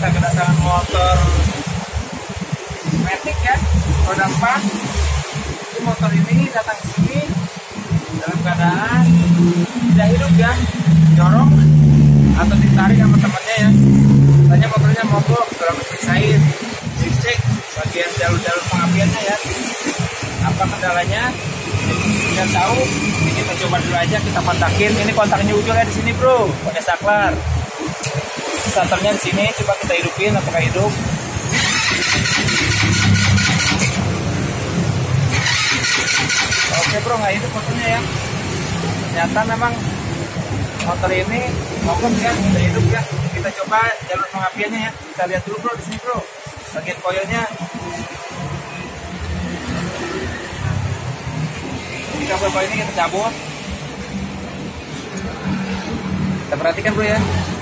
kita kedatangan motor Matic ya, roda 4. Jadi motor ini datang ke sini dalam keadaan tidak hidup ya, jorong atau ditarik sama temannya ya. Katanya motornya mogok, dalam diperiksain, dicek bagian jalur-jalur pengapiannya ya. Apa kendalanya? Tidak tahu. Ini kita coba dulu aja, kita kontakin. Ini kontaknya ujungnya di sini bro, pakai saklar. Starternya di sini, coba kita hidupin apakah hidup. Oke bro, nggak hidup motornya ya. Ternyata memang motor ini mogok ya, tidak hidup ya. Kita coba jalur pengapiannya ya. Kita lihat dulu bro di sini bro, bagian koilnya. Ini kabel koil ini kita cabut. Kita perhatikan bro ya.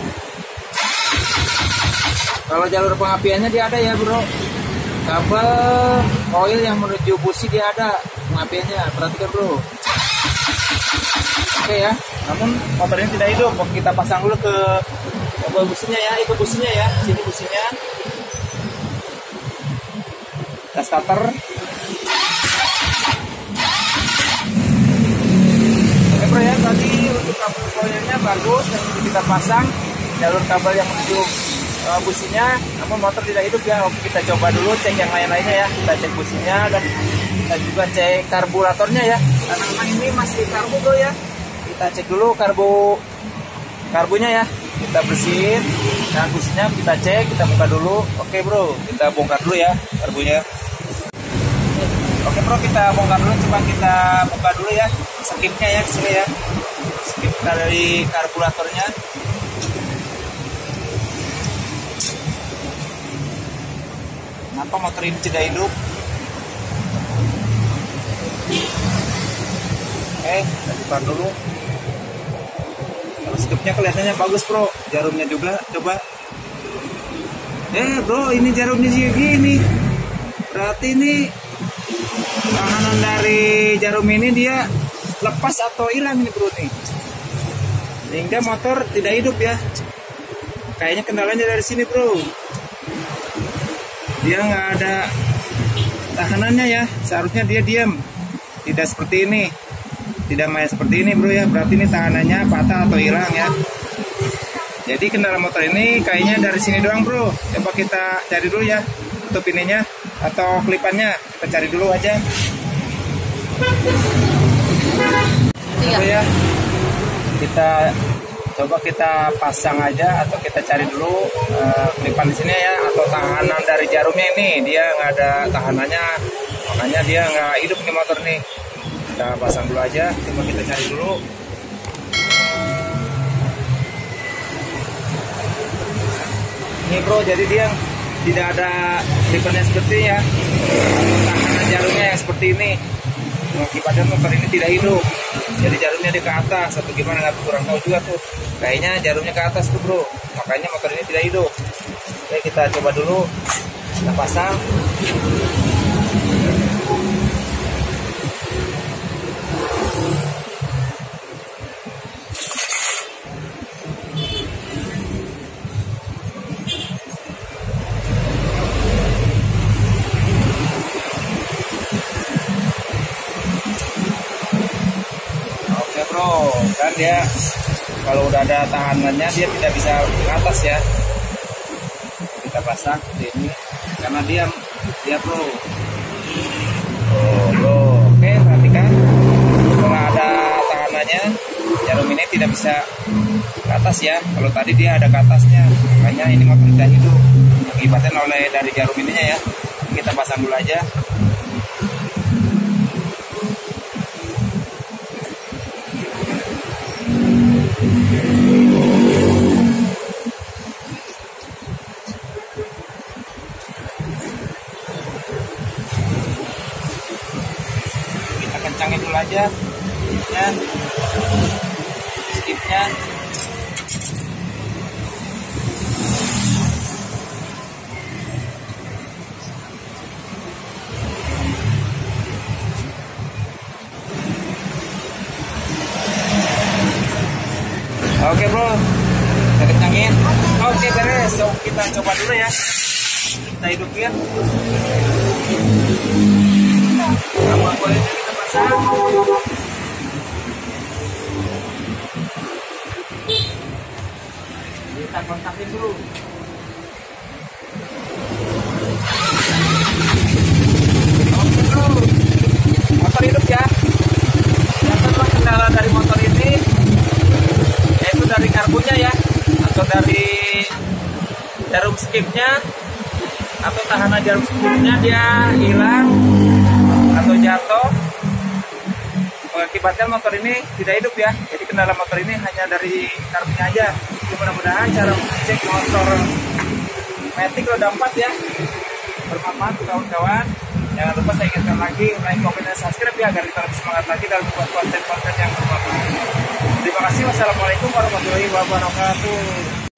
Kalau jalur pengapiannya dia ada ya bro. Kabel koil yang menuju busi dia ada pengapiannya. Perhatikan bro. Oke ya. Namun motor ini tidak hidup. Kita pasang dulu ke kabel businya ya. Itu businya ya. Sini businya. Kita starter. Oke bro ya. Tadi untuk kabel koilnya bagus. Dan kita pasang jalur kabel yang menuju businya, namun motor tidak hidup ya. Oke, kita coba dulu cek yang lain-lainnya ya. Kita cek businya dan kita juga cek karburatornya ya. Karena memang ini masih karbu bro ya. Kita cek dulu karbunya ya. Kita bersihin dan businya kita cek, kita buka dulu. Oke bro, kita bongkar dulu ya karbunya. Oke bro, kita bongkar dulu. Coba kita buka dulu ya skipnya ya, kesini ya. Skip dari karburatornya. Kenapa motor ini tidak hidup? Kita buka dulu. Kalau skipnya kelihatannya bagus bro, jarumnya juga. Coba. Bro, ini jarumnya segini. Berarti ini tahanan dari jarum ini dia lepas atau hilang ini bro nih. Sehingga motor tidak hidup ya. Kayaknya kendalanya dari sini bro. Dia nggak ada tahanannya ya, seharusnya dia diam, tidak seperti ini, tidak main seperti ini bro ya. Berarti ini tahanannya patah atau hilang ya. Jadi kendala motor ini kayaknya dari sini doang bro. Coba kita cari dulu ya tutup ininya atau klipannya, kita cari dulu aja. Bro ya, coba kita pasang aja atau kita cari dulu klipan di sini ya, atau tahanan dari jarumnya ini dia nggak ada tahanannya, makanya dia nggak hidup nih motor nih. Kita pasang dulu aja, coba kita cari dulu. Ini bro, jadi dia tidak ada klipannya seperti ya, tahanan jarumnya yang seperti ini. Akibatnya motor ini tidak hidup. Jadi jarumnya di ke atas atau gimana, nggak kurang tahu juga tuh. Kayaknya jarumnya ke atas tuh bro, makanya motor ini tidak hidup. Oke, kita coba dulu, kita pasang. Kan dia kalau udah ada tahanannya dia tidak bisa ke atas ya. Kita pasang di ini karena dia bro. Bro, oke, perhatikan kalau ada tahanannya jarum ini tidak bisa ke atas ya. Kalau tadi dia ada ke atasnya, makanya ini motor tidak hidup akibatnya oleh dari jarum ininya ya. Kita pasang dulu aja. Kita kencangin dulu aja ya, skipnya. Oke bro, kita kencangin. Oke, beres. kita coba dulu ya. Kita hidupin. Sama kualinya kita pasang. Kita kontakin dulu. Oke bro, motor hidup ya. Ternyata kendala dari motor ini yaitu dari karbunya ya, atau dari jarum skipnya, atau tahanan jarum skipnya dia hilang atau jatuh, mengakibatkan motor ini tidak hidup ya. Jadi kendala motor ini hanya dari karbunya aja. Jadi mudah-mudahan cara mengecek motor Matic roda 4 ya bermanfaat kawan-kawan. Jangan lupa saya ingatkan lagi, like, komen, dan subscribe ya, agar kita lebih semangat lagi dalam membuat konten-konten yang bermanfaat. Terima kasih. Wassalamualaikum warahmatullahi wabarakatuh.